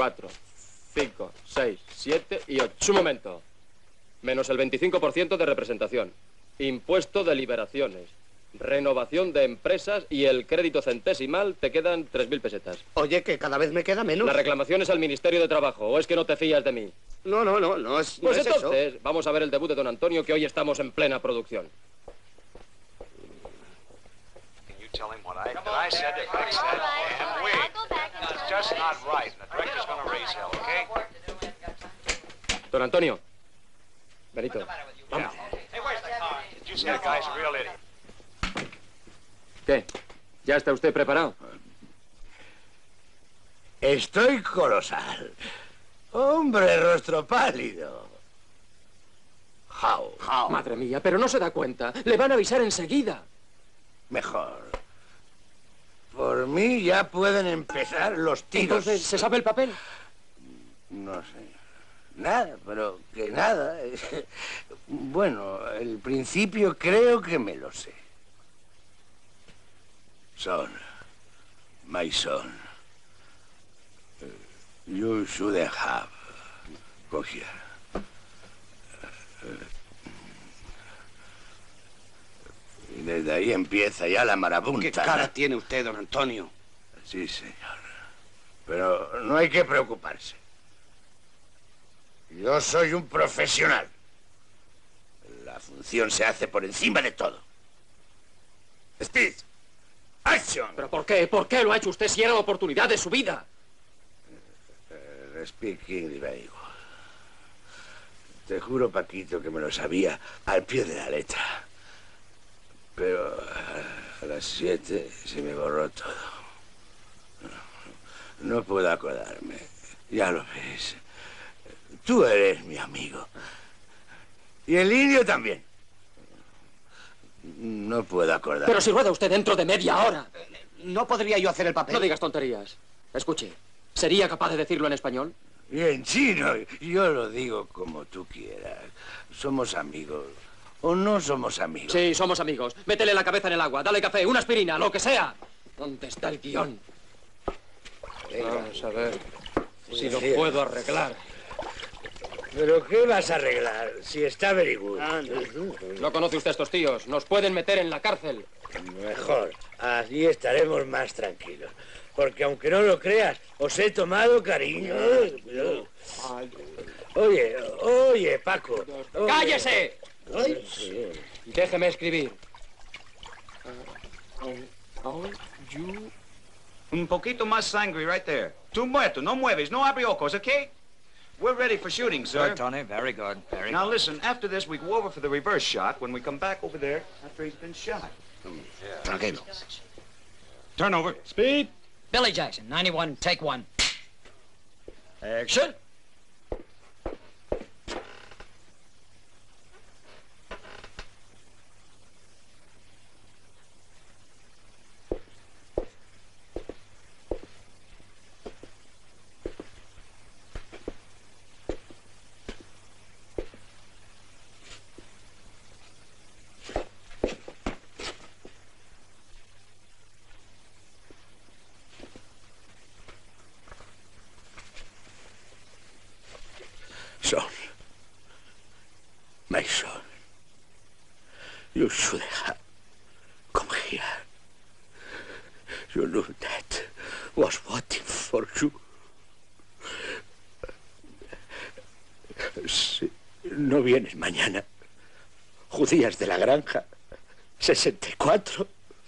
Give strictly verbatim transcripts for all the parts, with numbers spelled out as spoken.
cuatro, cinco, seis, siete y ocho. Un momento. Menos el veinticinco por ciento de representación. Impuesto de liberaciones. Renovación de empresas y el crédito centesimal te quedan tres mil pesetas. Oye, que cada vez me queda menos. La reclamación es al Ministerio de Trabajo. ¿O es que no te fías de mí? No, no, no, no es, no Pues es entonces, eso. vamos a ver el debut de don Antonio, que hoy estamos en plena producción. Tell him what I, that I said to fix that damn wig. It's just not right, and the director's gonna raise hell, okay? Don Antonio. Benito. Vamos. Did you say the guy's a real idiot? ¿Qué? ¿Ya está usted preparado? Estoy colosal. Hombre, rostro pálido. How, how. Madre mía, pero no se da cuenta. Le van a avisar enseguida. Mejor. Por mí ya pueden empezar los tiros. Entonces, ¿se sabe el papel? No sé. Nada, pero que nada. Bueno, el principio creo que me lo sé. Son, my son, you shouldn't have come here. Y desde ahí empieza ya la marabunta. ¿Qué cara tiene usted, don Antonio? Sí, señor. Pero no hay que preocuparse. Yo soy un profesional. La función se hace por encima de todo. Speed. Action. ¿Pero por qué? ¿Por qué lo ha hecho usted si era la oportunidad de su vida? Uh, speaking very good. Te juro, Paquito, que me lo sabía al pie de la letra. Pero a las siete se me borró todo. No, no puedo acordarme. Ya lo ves. Tú eres mi amigo. Y el indio también. No puedo acordarme. Pero si rueda usted dentro de media hora. ¿No podría yo hacer el papel? No digas tonterías. Escuche, ¿sería capaz de decirlo en español? Y en chino, yo lo digo como tú quieras. Somos amigos. ¿O no somos amigos? Sí, somos amigos. Métele la cabeza en el agua, dale café, una aspirina, lo que sea. ¿Dónde está el guión? Vamos a ver si lo puedo arreglar. ¿Pero qué vas a arreglar si está very good? Ah, no. No conoce usted a estos tíos. Nos pueden meter en la cárcel. Mejor. Así estaremos más tranquilos. Porque aunque no lo creas, os he tomado cariño. Oye, oye, Paco. Oye. ¡Cállese! Ay, sí. Déjeme escribir. Oh, you... Un poquito más sangre right there. Tú muerto, no mueves, no abre ojos, okay? We're ready for shooting, sir. Good, Tony. Very good. Very Now good. listen, after this we go over for the reverse shot when we come back over there after he's been shot. Tranquilo. Turn over. Speed. Billy Jackson, ninety-one, take one. Action. Son, my son, you should have come here. You knew that was waiting for you. Si no vienes mañana, judías de la granja, sesenta y cuatro.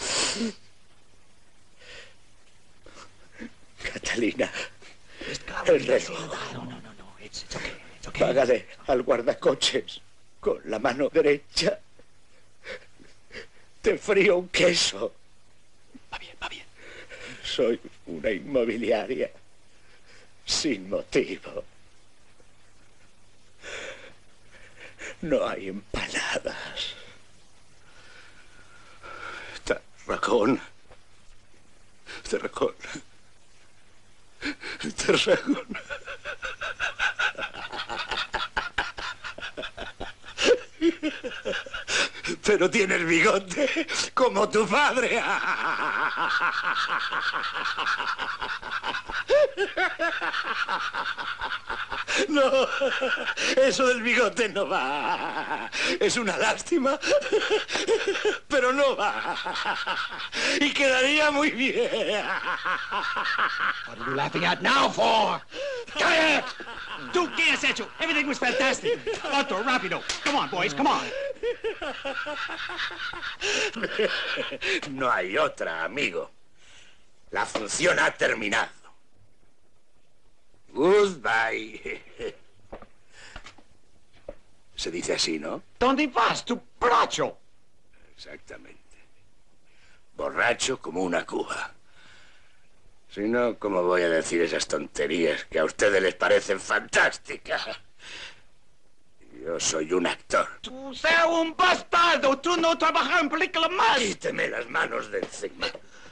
Catalina, el reloj. No, no, no, no. It's, it's okay. It's okay. Págale al guardacoches con la mano derecha. Te frío un queso. Va bien, va bien. Soy una inmobiliaria sin motivo. No hay empanadas. Tarragón. Tarragón. Tarragón. Pero tienes bigote como tu padre. No, eso del bigote no va. Es una lástima, pero no va. Y quedaría muy bien. What are you laughing at now for? Quiet! Duke, ¿qué has hecho? Everything was fantastic. Otto, rápido. Come on, boys, come on. No hay otra, amigo. La función ha terminado. Goodbye. Se dice así, ¿no? ¿Dónde vas, tu borracho? Exactamente. Borracho como una cuba. Si no, ¿cómo voy a decir esas tonterías que a ustedes les parecen fantásticas? Yo soy un actor. Tú seas un bastardo. Tú no trabajas en películas más. Quíteme las manos de encima.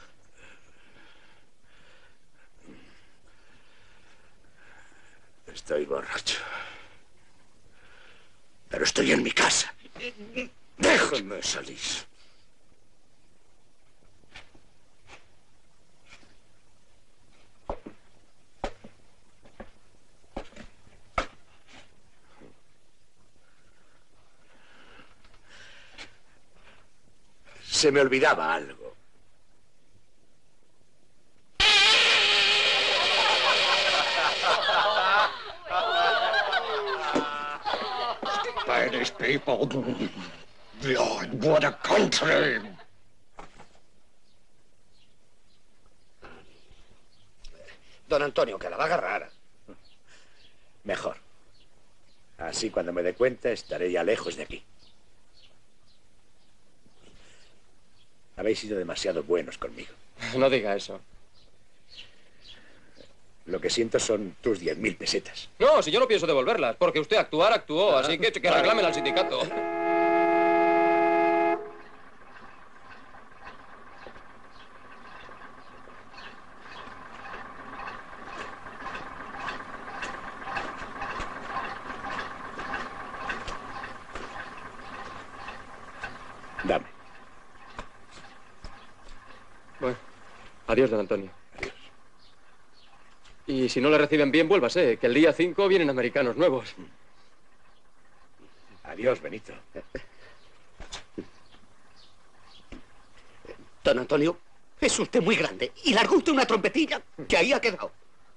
Estoy borracho. Pero estoy en mi casa. Déjenme salir. Se me olvidaba algo. Spanish people. Lord, what a country. Don Antonio, que la va a agarrar. Mejor. Así cuando me dé cuenta estaré ya lejos de aquí. Habéis sido demasiado buenos conmigo. No diga eso. Lo que siento son tus diez mil pesetas. No, si yo no pienso devolverlas, porque usted actuar actuó, así que que reclamen al sindicato. Dame. Bueno, adiós, don Antonio. Adiós. Y si no le reciben bien, vuélvase, que el día cinco vienen americanos nuevos. Adiós, Benito. Don Antonio, es usted muy grande. Y largó usted una trompetilla que ahí ha quedado.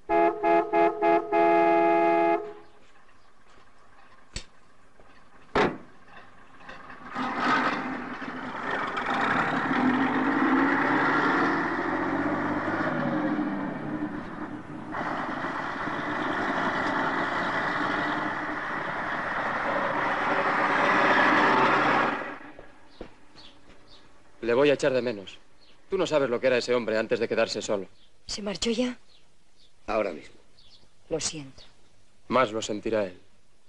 Le voy a echar de menos. Tú no sabes lo que era ese hombre antes de quedarse solo. ¿Se marchó ya? Ahora mismo. Lo siento. Más lo sentirá él.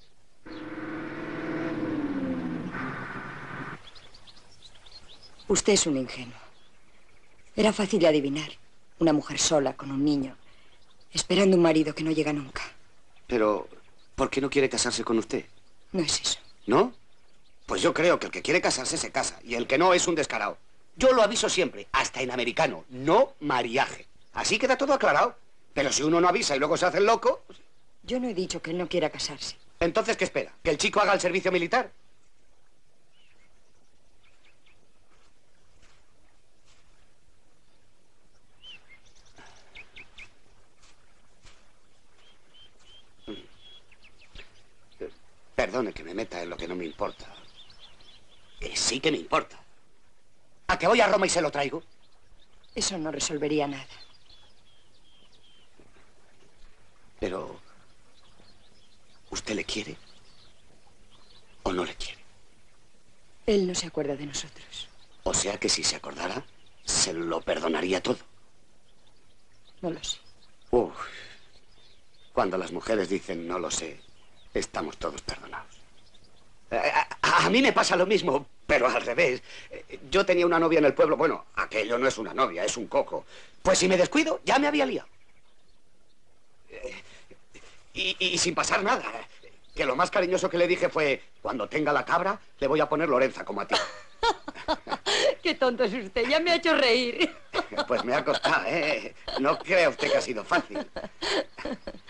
Usted es un ingenuo. Era fácil de adivinar. Una mujer sola, con un niño, esperando un marido que no llega nunca. Pero, ¿por qué no quiere casarse con usted? No es eso. ¿No? Pues yo creo que el que quiere casarse se casa y el que no es un descarado. Yo lo aviso siempre, hasta en americano, no mariaje. Así queda todo aclarado. Pero si uno no avisa y luego se hace el loco... pues, Yo no he dicho que él no quiera casarse. entonces, ¿qué espera? ¿Que el chico haga el servicio militar? Perdone que me meta en lo que no me importa. Eh, sí que me importa. ¿A que voy a Roma y se lo traigo? Eso no resolvería nada. Pero... ¿usted le quiere? ¿O no le quiere? Él no se acuerda de nosotros. O sea que si se acordara, se lo perdonaría todo. No lo sé. Uf. Cuando las mujeres dicen no lo sé, estamos todos perdonados. A, a- a mí me pasa lo mismo, pero al revés. Eh, Yo tenía una novia en el pueblo. Bueno, aquello no es una novia, es un coco. Pues si me descuido, ya me había liado. Eh, Y, y sin pasar nada. Que lo más cariñoso que le dije fue, cuando tenga la cabra, le voy a poner Lorenza como a ti. Qué tonto es usted, ya me ha hecho reír. Pues me ha costado, ¿eh? No crea usted que ha sido fácil.